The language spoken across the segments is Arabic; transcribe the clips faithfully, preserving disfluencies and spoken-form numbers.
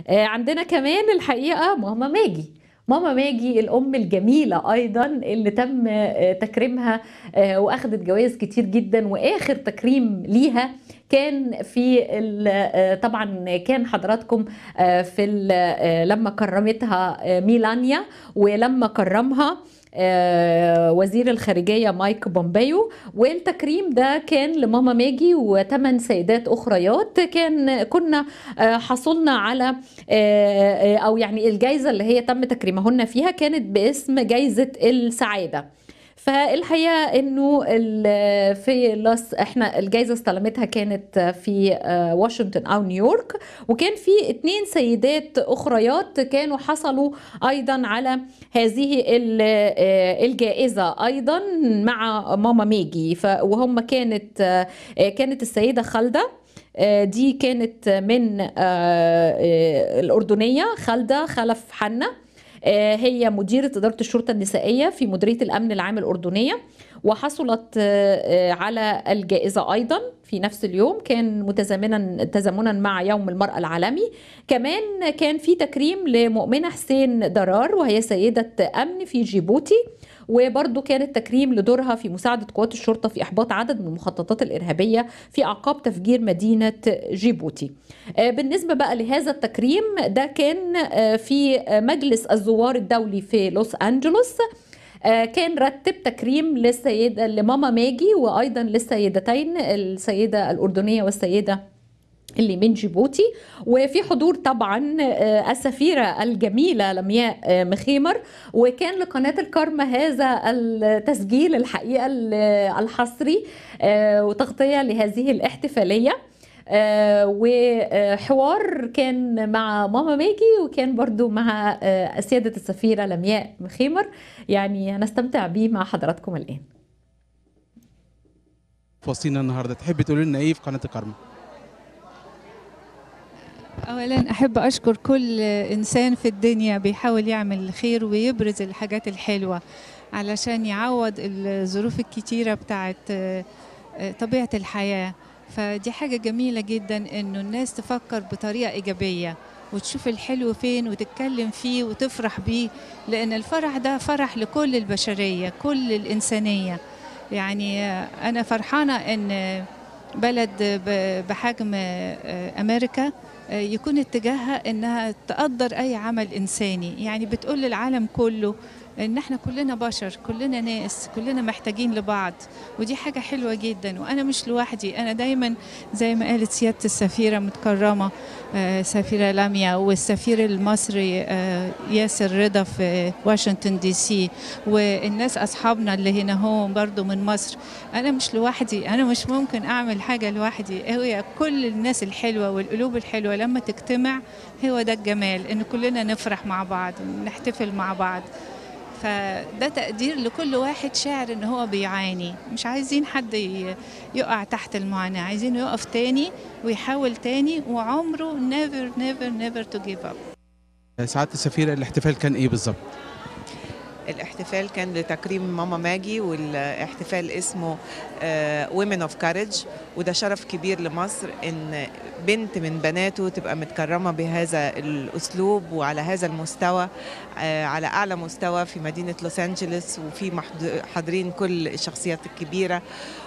آه، عندنا كمان الحقيقة ماما ماجي. ماما ماجي الأم الجميلة أيضا اللي تم آه، تكريمها آه، وأخذت جوائز كتير جدا، وآخر تكريم ليها كان في ال- آه، طبعا كان حضراتكم آه، في ال- آه، لما كرمتها آه، ميلانيا، ولما كرمها آه، وزير الخارجية مايك بومبيو. والتكريم ده كان لماما ماجي وثمان سيدات أخريات. كان كنا آه، حصلنا على آه، آه، او يعني الجائزه اللي هي تم تكريمهن فيها كانت باسم جائزه السعاده. فالحقيقه انه ال- في لاس احنا الجائزه استلمتها كانت في آه، واشنطن او نيويورك، وكان في اتنين سيدات اخريات كانوا حصلوا ايضا على هذه ال- آه، الجائزه ايضا مع ماما ميجي. ف- وهم كانت آه، كانت السيده خالده، آه، دي كانت من آه، آه، الأردنية، خالدة خلف حنا. آه، هي مديرة إدارة الشرطة النسائية في مديرية الأمن العام الأردنية، وحصلت آه، آه، على الجائزة أيضا في نفس اليوم، كان متزامنا تزامنا مع يوم المرأة العالمي. كمان كان في تكريم لمؤمنة حسين درار، وهي سيدة أمن في جيبوتي، وبرضو كان التكريم لدورها في مساعدة قوات الشرطة في إحباط عدد من المخططات الإرهابية في أعقاب تفجير مدينة جيبوتي. آه، بالنسبة بقى لهذا التكريم ده كان آه، في آه، مجلس الزوار الدولي في لوس أنجلوس. آه، كان رتب تكريم للسيدة لماما ماجي، وأيضا للسيدتين السيدة الأردنية والسيدة اللي من جيبوتي، وفي حضور طبعا آه، السفيرة الجميلة لمياء آه، مخيمر. وكان لقناة الكارما هذا التسجيل الحقيقة ال- الحصري آه، وتغطية لهذه الاحتفالية. آه، وحوار كان مع ماما ماجي، وكان برضو مع آه، سيادة السفيرة لمياء مخيمر. يعني هنستمتع بيه مع حضراتكم الآن. في وسطينا النهارده، تحبي تقولي لنا ايه في قناه الكرم؟ أولا أحب أشكر كل إنسان في الدنيا بيحاول يعمل الخير ويبرز الحاجات الحلوة علشان يعوض الظروف الكتيرة بتاعت آه، آه، طبيعة الحياة. فدي حاجة جميلة جدا إنه الناس تفكر بطريقة إيجابية وتشوف الحلو فين وتتكلم فيه وتفرح بيه، لأن الفرح ده فرح لكل البشرية، كل الإنسانية. يعني آه، أنا فرحانة إن بلد ب- بحجم آه، أمريكا آه، يكون اتجاهها انها تقدر اي عمل انساني، يعني بتقول للعالم كله ان احنا كلنا بشر، كلنا ناس، كلنا محتاجين لبعض. ودي حاجة حلوة جدا، وانا مش لوحدي. انا دايما زي ما قالت سيادة السفيرة متكرمة آه، سفيرة لاميا، والسفير المصري آه، ياسر رضا في واشنطن دي سي، والناس اصحابنا اللي هنا هم برضو من مصر. انا مش لوحدي، انا مش ممكن اعمل حاجة لوحدي. هي كل الناس الحلوة والقلوب الحلوة لما تجتمع هو ده الجمال، ان كلنا نفرح مع بعض، نحتفل مع بعض. فده تقدير لكل واحد شاعر ان هو بيعاني. مش عايزين حد ي- يقع تحت المعاناة، عايزينه يقف تاني ويحاول تاني، وعمره never never never to give up. سعاده السفيره، الاحتفال كان ايه بالظبط؟ الاحتفال كان لتكريم ماما ماجي، والاحتفال اسمه وومن اوف كاريج، وده شرف كبير لمصر ان بنت من بناته تبقى متكرمة بهذا الأسلوب وعلى هذا المستوى، آه، على أعلى مستوى في مدينة لوس أنجلوس، وفي محض- حاضرين كل الشخصيات الكبيرة.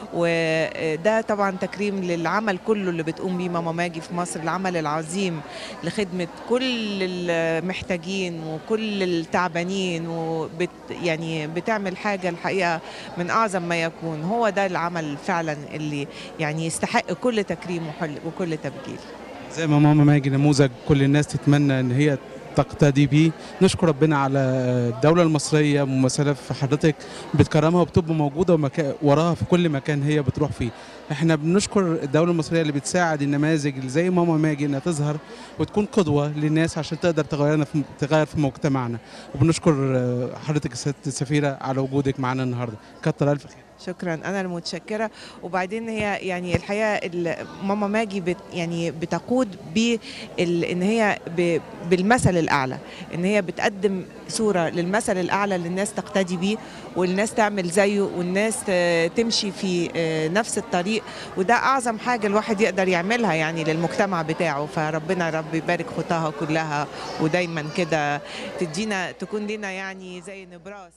وده طبعا تكريم للعمل كله اللي بتقوم بيه ماما ماجي في مصر، العمل العظيم لخدمة كل المحتاجين وكل التعبانين، وبت يعني بتعمل حاجة الحقيقة من أعظم ما يكون. هو ده العمل فعلا اللي يعني يستحق كل تكريم وحل- وكل تبجيل. زي ما ماما ماجي نموذج كل الناس تتمنى ان هي تقتدي بيه. نشكر ربنا على الدوله المصريه ممثله في حضرتك بتكرمها وبتبقى موجوده ومكا... وراها في كل مكان هي بتروح فيه. احنا بنشكر الدوله المصريه اللي بتساعد النماذج اللي زي ماما ماجي انها تظهر وتكون قدوه للناس عشان تقدر تغيرنا في تغير في مجتمعنا. وبنشكر حضرتك السيدة السفيره على وجودك معنا النهارده. كتر الف خير. شكرا، انا المتشكره. وبعدين هي يعني الحقيقه ماما ماجي بت يعني بتقود ب ان هي ب بالمثل الاعلى، ان هي بتقدم صوره للمثل الاعلى اللي الناس تقتدي بيه والناس تعمل زيه والناس تمشي في نفس الطريق، وده اعظم حاجه الواحد يقدر يعملها يعني للمجتمع بتاعه. فربنا رب يبارك خطاها كلها ودايما كده تدينا تكون لنا يعني زي نبراس.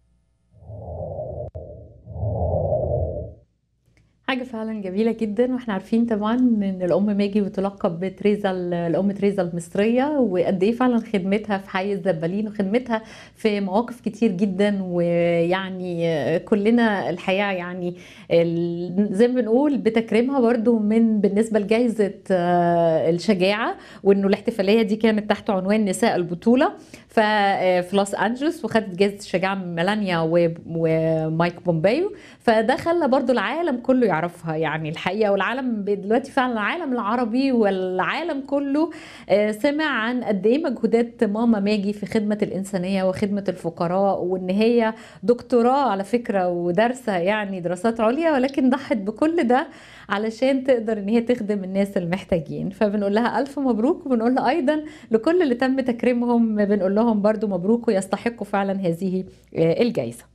حاجة فعلا جميلة جدا، واحنا عارفين طبعا ان الام ماجي بتلقب بتريزا، الام تريزا المصرية، وقد ايه فعلا خدمتها في حي الزبالين وخدمتها في مواقف كتير جدا. ويعني كلنا الحقيقة يعني زي ما بنقول بتكريمها برضو من بالنسبة لجائزة الشجاعة، وانه الاحتفالية دي كانت تحت عنوان نساء البطولة في لوس انجلوس، وخدت جائزة الشجاعة من ميلانيا ومايك بومبيو. فده خلى برضو العالم كله يعرفها يعني الحقيقة، والعالم دلوقتي فعلا العالم العربي والعالم كله سمع عن قد ايه مجهودات ماما ماجي في خدمة الإنسانية وخدمة الفقراء، وان هي دكتوراه على فكرة ودارسة يعني دراسات عليا، ولكن ضحت بكل ده علشان تقدر ان هي تخدم الناس المحتاجين. فبنقول لها ألف مبروك، وبنقول لها أيضا لكل اللي تم تكريمهم بنقول لهم برضو مبروك، ويستحقوا فعلا هذه الجائزة.